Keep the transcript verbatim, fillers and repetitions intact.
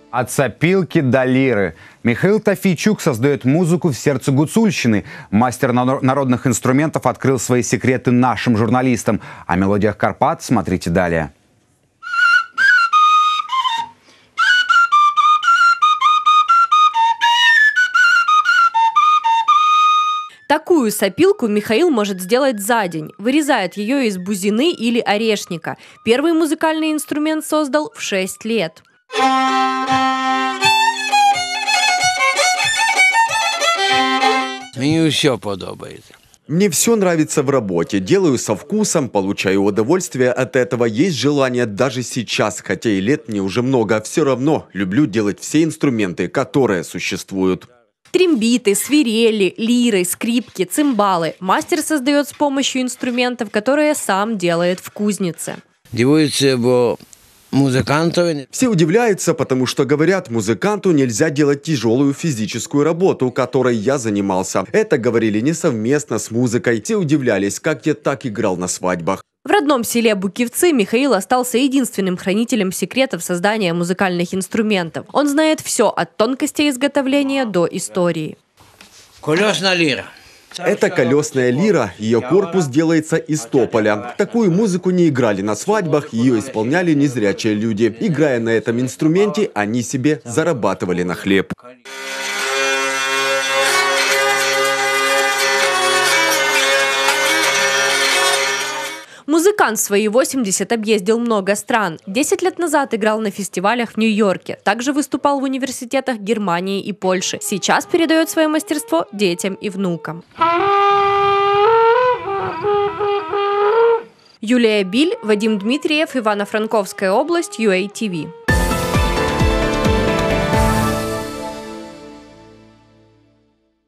От сопилки до лиры. Михаил Тафийчук создает музыку в сердце Гуцульщины. Мастер народных инструментов открыл свои секреты нашим журналистам. О мелодиях Карпат смотрите далее. Такую сопилку Михаил может сделать за день. Вырезает ее из бузины или орешника. Первый музыкальный инструмент создал в шесть лет. Мне все подобается. Мне все нравится в работе, делаю со вкусом, получаю удовольствие от этого, есть желание даже сейчас, хотя и лет мне уже много, все равно люблю делать все инструменты, которые существуют. Трембиты, свирели, лиры, скрипки, цимбалы. Мастер создает с помощью инструментов, которые сам делает в кузнице. Дивуются, бо музыкантов. Все удивляются, потому что говорят, музыканту нельзя делать тяжелую физическую работу, которой я занимался. Это говорили не совместно с музыкой. Все удивлялись, как я так играл на свадьбах. В родном селе Букивцы Михаил остался единственным хранителем секретов создания музыкальных инструментов. Он знает все от тонкостей изготовления до истории. Колесная лира. Это колесная лира, ее корпус делается из тополя. Такую музыку не играли на свадьбах, ее исполняли незрячие люди. Играя на этом инструменте, они себе зарабатывали на хлеб. Музыкант в свои восемьдесят объездил много стран. Десять лет назад играл на фестивалях в Нью-Йорке. Также выступал в университетах Германии и Польши. Сейчас передает свое мастерство детям и внукам. Юлия Биль, Вадим Дмитриев, Ивано-Франковская область, ю эй ти ви.